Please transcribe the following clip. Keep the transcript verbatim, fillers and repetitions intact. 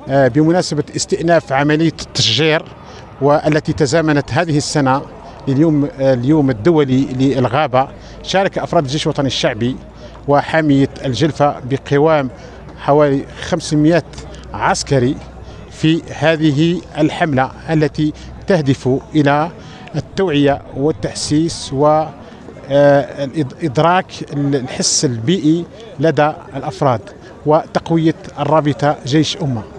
بمناسبة استئناف عملية التشجير والتي تزامنت هذه السنة اليوم اليوم الدولي للغابة. شارك أفراد الجيش الوطني الشعبي وحامية الجلفة بقوام حوالي خمسمائة عسكري في هذه الحملة التي تهدف إلى التوعية والتحسيس وإدراك الحس البيئي لدى الأفراد وتقوية الرابطة جيش أمة.